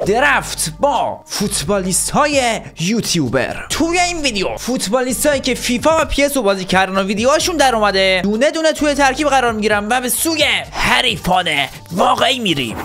درفت با فوتبالیست های یوتیوبر. توی این ویدیو فوتبالیست هایی که فیفا و PS رو بازی کردن و ویدیوهاشون در اومده دونه دونه توی ترکیب قرار میگیرن و به سوی حریفان واقعی میریم.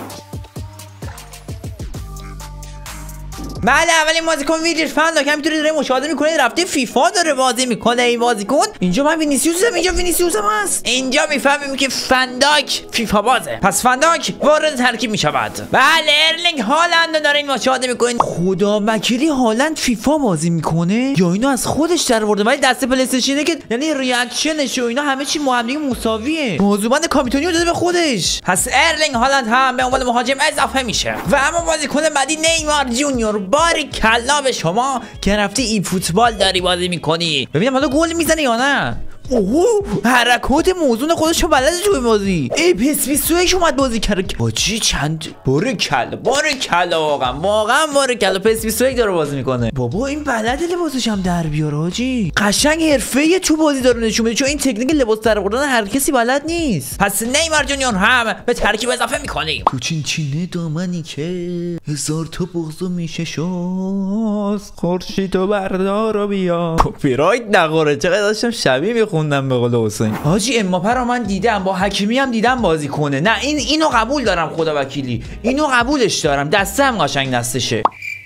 بله، اولین بازیکن ویلیش فنداک همینطوری داره مشاهده میکنه، رفته فیفا داره بازی میکنه. این بازیکن اینجا من وینیسیوسم، اینجا وینیسیوسم هست. اینجا میفهمیم که فنداک فیفا بازه، پس فنداک وارد ترکیب میشود. بله، ارلینگ هالند داره این مشاهده میکنه. خدا وکیلی هالند فیفا بازی میکنه یا اینو از خودش در آورده؟ ولی دست پلی استیشنه که یعنی ریاکشنش و اینا همه چی با هم دیگه مساویه. موضوعبند کاپیتانیو داده به خودش. پس ارلینگ هالند هم به عنوان مهاجم اضافه میشه. و اما بازیکن بعدی نیمار جونیور. باری کلا به شما که رفتی این فوتبال داری بازی میکنی. ببینم حالا گل میزنه یا نه. اوه، حرکات موزون خودشو بلده توی بازی. ای پس 21 اومد بازی کرد. باجی چند باره کلا واقعا باره کلا پس 21 داره بازی میکنه. بابا این بلده لباسش هم در بیاره حاجی. قشنگ حرفه‌ای تو بازی داره نشون میده، چون این تکنیک لباس در آوردن هر کسی بلد نیست. پس نیمار جونیور هم به ترکیب اضافه میکنیم. تو چینه دامنی که هزار تا بغض میشه شاست، خورشیدو بردار و بیا. کپی رایت نخوره. چقدر داشتم شبیه میخوندم به قول حسین. حاجی اماپه رو من دیدم، با حکیمی هم دیدم بازی کنه. نه اینو قبول دارم، خدا وکیلی اینو قبولش دارم، دستم قشنگ دستشه.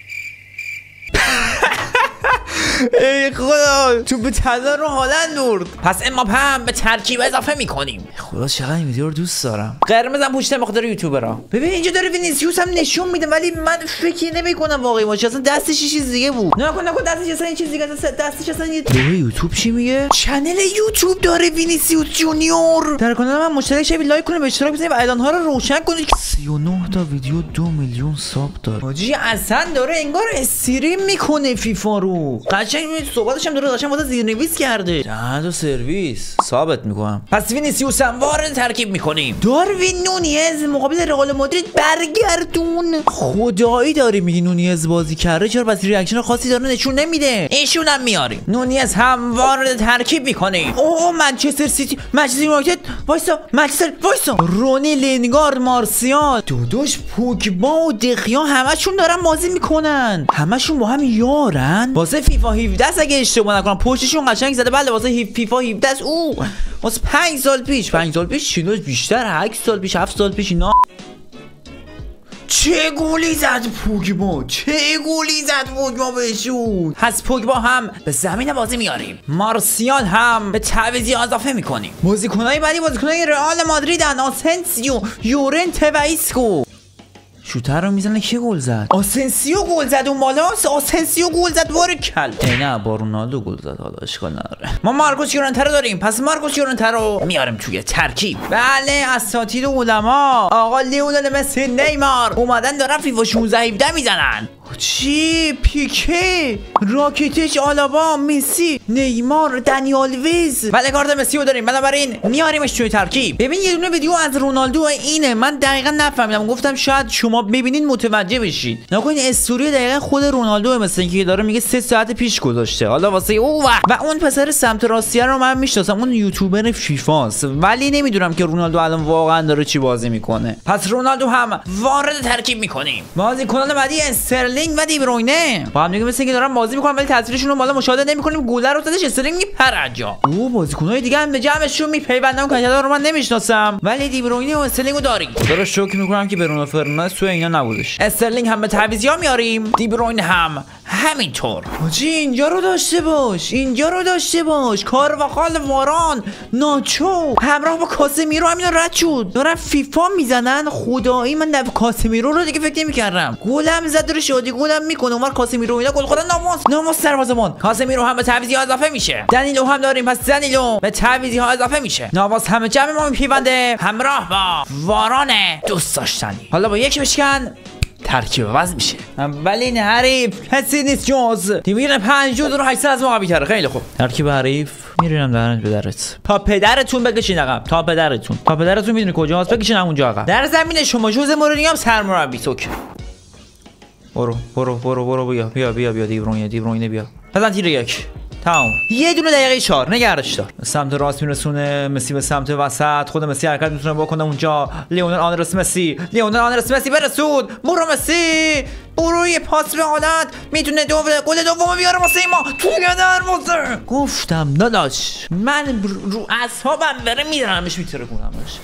ای خدا، تو به تزار رو هالند برد. پس اماپه هم به ترکیب اضافه میکنیم. خدا چقدر این ویدیو رو دوست دارم. قرمزم پشت مقدار یوتیوبرها. ببین اینجا داره وینیسیوس هم نشون میده، ولی من فکر نمیکنم واقعی باشه. اصلا دستش یه چیز دیگه بود. نکن دستش اصلا یه چیز دیگه، دستش اصلا یه یوتیوب چی میگه؟ چنل یوتیوب داره وینیسیوس جونیور. در کانال من مشترک شید، لایک کنید، به اشتراک بزنید و اعلان‌ها رو روشن کنید. 39 تا ویدیو 2 میلیون ساب داره. حاجی اصلا داره انگار استریم میکنه فیفا رو. قشنگ صحبتش هم داره قشنگ واسه زیرنویس کرده. جهاد و سرویس ثابت میکنم. پس وینیسیوس هم وارد ترکیب میکنیم. داروین نونیز مقابل رئال مادرید برگردون. خدایی داری میگی نونیز بازی کرده، چرا بس ریاکشن خاصی داره نشون نمیده؟ ایشون هم میاریم. نونیز هم وارد ترکیب میکنیم. اوه منچستر سیتی، منچستر یونایتد، وایسا منچستر، وایسا رونی، لینگارد، مارسیال، دودوش، پوگبا و دخیا همشون دارن بازی میکنن. همشون با هم یارن. واسه فیفا 17 اگه اشتباه نکنم پشتشون قشنگ زده. بله واسه فیفا 17 او واسه 5 سال پیش چیزا بیشتر، 8 سال پیش، 7 سال پیش اینا. چه گولی زد پوگبا، بهشون. پس پوگبا هم به زمین بازی میاریم. مارسیال هم به تعویضی اضافه میکنیم. بازیکنای بعدی بازیکنای رئال مادریدن. آسنسیو، یورنت و ایسکو. شوتر رو میزنه. کی گل زد؟ آسنسیو گل زد. اون بالاست. آسنسیو گل زد. بارکل. نه با رونالدو گل زد. حالا اشکال نداره. ما مارکوس یورنته رو داریم. پس مارکوس یورنته رو میاریم توی ترکیب. بله اساتید علما آقا لیونل مسی، نیمار اومدن دارن فیفا 16 17 میزنن. چی؟ پیکه، راکیتیچ، آلابا، مسی، نیمار، دنیال ویز. بله کارت مسی رو داریم، بنابراین میاریمش توی ترکیب. ببین یه دونه ویدیو از رونالدو اینه، من دقیقا نفهمیدم، گفتم شاید شما ببینین متوجه بشید. نکنین استوری دقیقا خود رونالدو مثل اینکه داره میگه 3 ساعت پیش گذاشته. حالا واسه او و اون پسر سمت راستیه رو من میشناسم، اون یوتیوبر فیفاست، ولی نمیدونم که رونالدو الان واقعا داره چی بازی میکنه. پس رونالدو هم وارد ترکیب میکنیم. بازیکنان بعدی استرلینگ و دیبروینه با هم دیگه مثل اینکه دارن بازی میکنن، ولی تصویرشون رو بالا مشاهده نمیکنیم. گوله رو زدش، استرلینگ میپره جا. او بازیکنای دیگه هم به جمعشون میپیوندن که رو من نمیشناسم، ولی دیبروینه و استرلینگو داریم. خدا رو شکر میکنم که برونو فرناندز تو اینا نبودش. استرلینگ هم به تعویضیا میاریم، دیبروینه هم همینطور. حاجی اینجا رو داشته باش. کارواخال، واران، ناچو همراه با کاسمیرو همینا رد شد. دارن فیفا میزنن. خدایی من کاسمیرو رو دیگه فکر نمی‌کردم. گلم زد رو شادی گلم میکنه. اونور کاسمیرو اینا گل خوردن. ناموس دروازه‌بان. کاسمیرو هم به تعویضی اضافه میشه. دنیلو هم داریم، پس دنیلو به تعویضی ها اضافه میشه. نواس همه جمع ما میپیونده همراه با واران دوست داشتنی. حالا با یک بشکن ترکیب عوض میشه. اولین حریف کسی نیست جز تیمیر 5800 از ما قوی تره. خیلی خوب. ترکیب حریف میرینم درنت به درت. تا پدرتون بکشین عقب. تا پدرتون میدونه کجاست، بکشین همونجا عقب. در زمین شما جوز مورینیو هم سرمربی توک. برو بیا دیبروینه بیا. بزن تیر یک. تمام. یه دونه دقیقه 4 نگرش دار. سمت راست میرسونه مسی، به سمت وسط خود مسی حرکت میتونه بکنه اونجا. لیونل آندرس مسی برسود. برو مسی برو یه پاس به هالند میتونه گل دومو بیاره واسه ما توی دروازه. گفتم داداش من رو اعصابم بره میدارمش میترکونمش.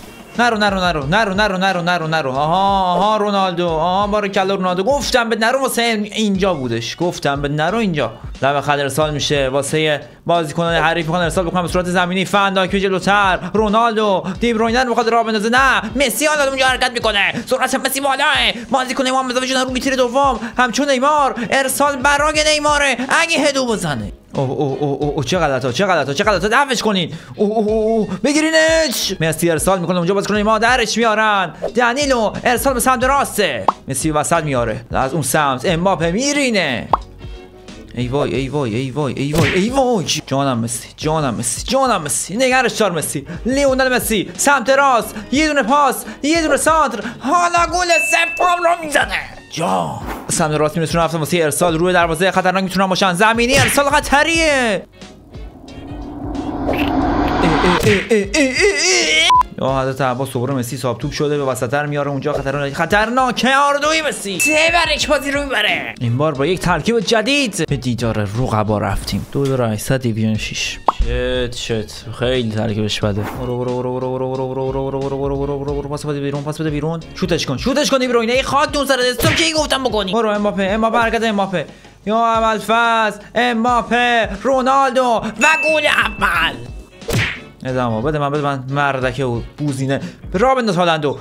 نرو. آها رونالدو، آها بارکلا رونالدو. گفتم به نرو واسه اینجا بودش. گفتم به نرو اینجا. لب خط ارسال میشه واسه بازیکنان حریف. میخوان ارسال بکنن به صورت زمینی. فنداک جلوتر. رونالدو دی بروینه میخواد راه بندازه. نه مسی حالا اونجا حرکت میکنه. سرعت مسی بالاه. بازیکن ما اضافه شدن رو میتیر دوم. همچون نیمار. ارسال برای نیماره. اگه هدو بزنه. اوه چه غلطه دفعش کنین. بگیرینش. مسی ارسال میکنه اونجا بازیکن ما درش میارن. دنیلو ارسال به سمت راسته. مسی وسط میاره از اون سمت. امباپه میرینه. ای وای جانم مسی نگرش دار مسی. لیونل مسی سمت راست. یه دونه پاس یه دونه سانتر. حالا گل سوم رو میزنه. جا سمت راست میرسونه رفتن واسه ارسال روی دروازه. خطرناک میتونن باشن. زمینی ارسال خطریه. یا حضرت عباس دوباره مسی صاحب توپ شده به وسطر میاره اونجا. خطرناکه. آردوی مسی 3-1 بازی رو میبره. این بار با یک ترکیب جدید به دیدار رقبا رفتیم. 2800 دیویژن 6. شت خیلی ترکیبش بده. برو پاس بده بیرون. شوتش کن دیبروینه. خاطون سر دستم کی گفتم بکنی. برو امباپه حرکت امباپه. یا اول فاز امباپه رونالدو و گل اول. ادامه بده من مردکه و بوزینه. راه بنداز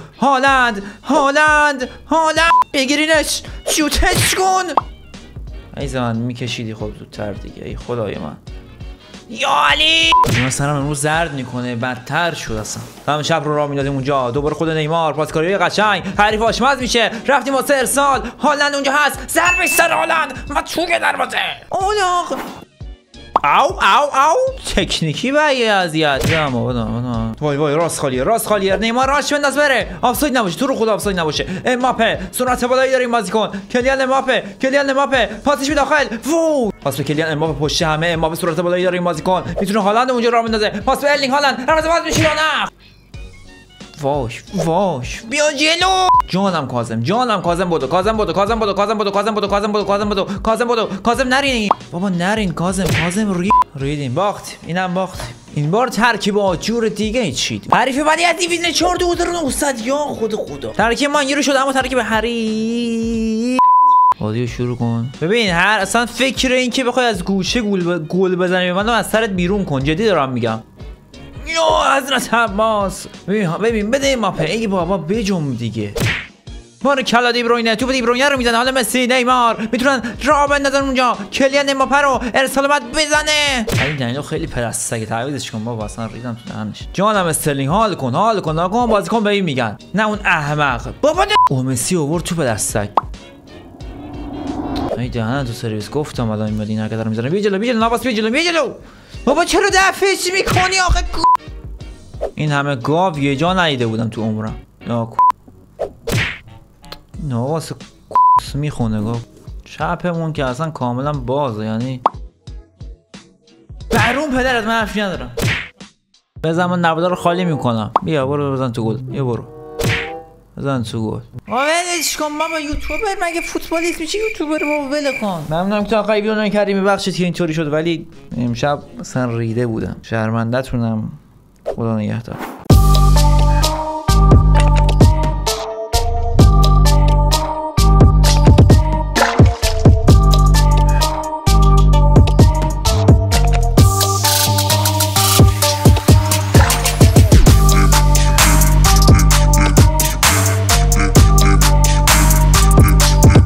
هالند بگیرینش. شوتش کن. ای زمان میکشیدی خب زودتر دیگه. ای خدای من. یا علی من سرم امروز زرد میکنه. بدتر شد اصلا. تمام شب رو راه میدادیم اونجا. دوباره خود نیمار پاسکاری قشنگ. حریف آشمز میشه. رفتیم واسه ارسال. هالند اونجا هست. ضربه سر هالند و توی دروازه. اولاغ او تکنیکی بایه اذیت. وای راست خالیه. نیمار راش بنداز بره. آفساید نباشه. تو رو خدا آفساید نباشه. امباپه سرعت بالایی داره این بازیکن. کلیان امباپه پاسش به داخل. پاس به کلیان امباپه پشت همه. امباپه سرعت بالایی داره این بازیکن. میتونه هالند اونجا راه بندازه. پاس به ارلینگ هالند. دروازه باز میشه یا نه. واش بیا جلو. جانم کاظم بدو. کاظم نرین بابا نرین. کاظم ریدیم. باخت. اینم باخت. این بار ترکیب آجور دیگه چید. حریف بعدی از دیویژن 4 2900. یا خدا ترکیب ما اینجوری شد. اما ترکیب حریف بازیو شروع کن. ببین اصلا فکر این که بخوای از گوشه گل بزنی من از سرت بیرون کن. جدی دارم میگم. یا حضرت عباس. ببین بده امباپه. ای بابا بجم دیگه. بارکلا دی بروینه. توپ دی بروینه رو میزنه. حالا مسی نیمار میتونن راه بندازن اونجا. کلیان امباپه رو ارسال بعد بزنه. این دنیلو خیلی پرسته. اگه تعویضش کن بابا اصلا ریدم تو دهنش. جانم استرلینگ حال کن بازیکن به این میگن. نه اون احمق بابا. مسی آورد توپ دستک. ای دهنم تو سرویس. گفتم الان این مدینه داره میزنه. بیا جلو نواس. بیا جلو بابا. چرا دفعش میکنی آخه؟ این همه گاو یه جا ندیده بودم تو عمرم. نواس میخونه گاو. چپمون که اصلا کاملا بازه. یعنی برون پدرت من حرفی ندارم. بزن من نبوده رو خالی میکنم. بیا برو بزن تو گل. بزن تو گل. ولش کن بابا. یوتیوبر مگه فوتبالیست میشه یوتیوبر بابا؟ ول کن. ممنونم که تا آخر ویدیو نکردیم. ببخشید که اینطوری شد ولی امشب اصلا ریده بودم. شرمنده‌تونم. خدا نگهدار.